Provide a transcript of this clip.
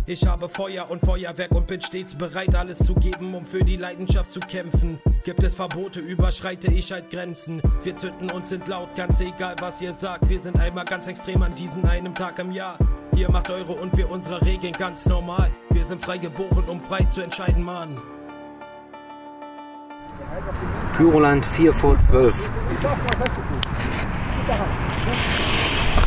Ich habe Feuer und Feuerwerk und bin stets bereit, alles zu geben, um für die Leidenschaft zu kämpfen. Gibt es Verbote, überschreite ich halt Grenzen. Wir zünden und sind laut, ganz egal was ihr sagt. Wir sind einmal ganz extrem an diesem einem Tag im Jahr. Ihr macht eure und wir unsere Regeln ganz normal. Wir sind frei geboren, um frei zu entscheiden, Mann. Pyroland 4 vor 12.